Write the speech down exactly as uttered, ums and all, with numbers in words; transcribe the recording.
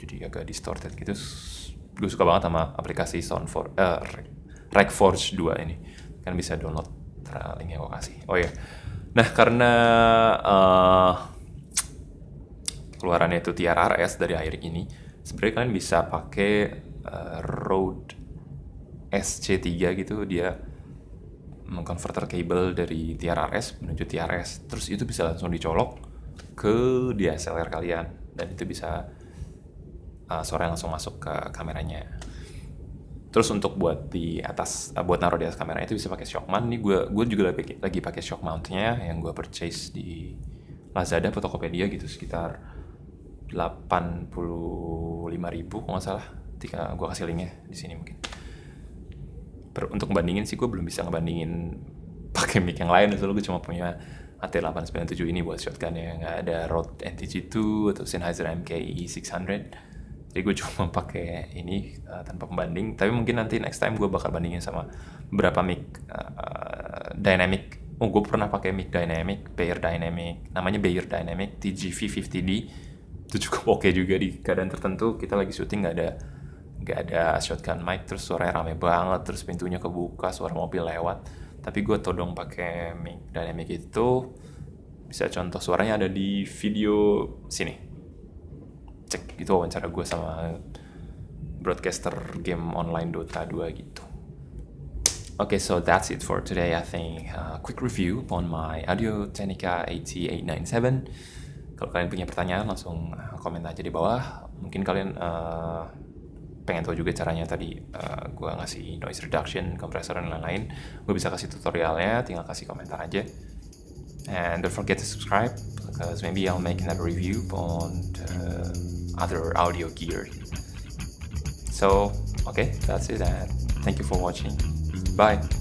jadi agak distorted gitu. Gue suka banget sama aplikasi Sound for uh, Regforge dua ini, kan bisa download linknya gue kasih. Oh ya, nah karena uh, keluarannya itu T R R S dari akhir ini, sebenarnya kalian bisa pakai uh, Rode S C tiga gitu, dia mengkonverter kabel dari T R R S menuju T R S, terus itu bisa langsung dicolok ke D S L R kalian, dan itu bisa uh, suara yang langsung masuk ke kameranya. Terus untuk buat di atas, uh, buat naruh di atas kameranya itu bisa pakai shock mount. Nih gue gue juga lagi, lagi pakai shock mountnya yang gue purchase di Lazada atau Tokopedia gitu, sekitar delapan puluh lima ribu kalau nggak salah. Ketika gue kasih linknya di sini mungkin. Per, untuk ngebandingin sih gue belum bisa ngebandingin pakai mic yang lain, soalnya gue cuma punya A T delapan sembilan tujuh ini buat shotgun ya, nggak ada Rode N T G dua atau Sennheiser M K E enam ratus. Jadi gue cuma pakai ini uh, tanpa pembanding. Tapi mungkin nanti next time gue bakal bandingin sama beberapa mic uh, dynamic. Oh, gue pernah pakai mic dynamic, Beyer Dynamic, namanya Beyer Dynamic T G V lima puluh D. Itu cukup oke okay juga di keadaan tertentu. Kita lagi syuting nggak ada nggak ada shotgun mic, terus suaranya rame banget, terus pintunya kebuka, suara mobil lewat. Tapi gue todong pakai mic dynamic itu. Bisa contoh suaranya ada di video sini. Cek, itu wawancara gue sama broadcaster game online Dota dua gitu. Okay, so that's it for today. I think uh, quick review on my Audio Technica A T eight ninety-seven. Kalau kalian punya pertanyaan langsung komen aja di bawah. Mungkin kalian uh, pengen tahu juga caranya tadi uh, gue ngasih noise reduction, compressor dan lain-lain. Gue bisa kasih tutorialnya, tinggal kasih komentar aja. And don't forget to subscribe because maybe I'll make another review on uh, other audio gear. So, okay, that's it, and thank you for watching. Bye.